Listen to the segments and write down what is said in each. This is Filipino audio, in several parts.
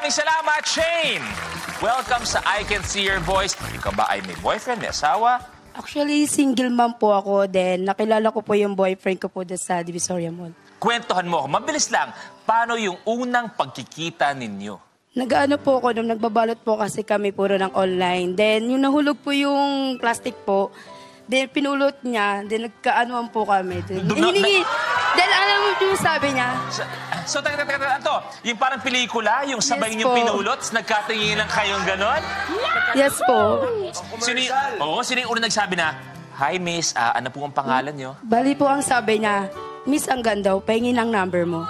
Maraming salamat, Shane! Welcome sa I Can See Your Voice. Ikaw ba ay may boyfriend, may asawa? Actually, single mom po ako. Then, nakilala ko po yung boyfriend ko po sa Divisoria Mall. Kwentuhan mo ako. Mabilis lang. Paano yung unang pagkikita ninyo? Nag-ano po ako, nung nagbabalot po kasi kami puro ng online. Then, yung nahulog po yung plastic po. Then, pinulot niya. Then, nagkaanuan po kami. Then, alam mo yung sabi niya? So, to. Yung parang pelikula, yung sabay Yes niyong po. pinulot, nagkatinginan kayong ganon? Yes po. Sino yung unang nagsabi na, "Hi, miss, ano po ang pangalan niyo?" Bali po ang sabi niya, Miss, ang ganda, pahingin ang number mo.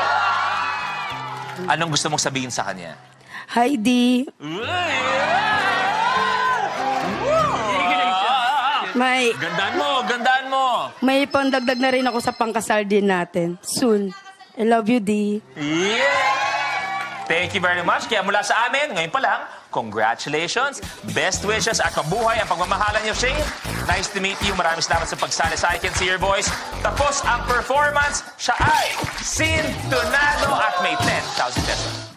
Anong gusto mong sabihin sa kanya? Hi, D. Gandaan mo! May pandagdag na rin ako sa pangkasal din natin. Soon. I love you, D. Yeah! Thank you very much. Kaya mula sa amin, ngayon pa lang, congratulations, best wishes at mabuhay ang pagmamahalan niyo, Shane. Nice to meet you. Maraming salamat sa pagsali sa I Can See Your Voice. Tapos ang performance, siya ay SEE-ntonado at may 10,000 pesos.